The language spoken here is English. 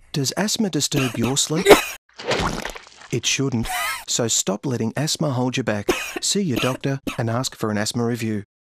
Does asthma disturb your sleep? It shouldn't. So stop letting asthma hold you back. See your doctor and ask for an asthma review.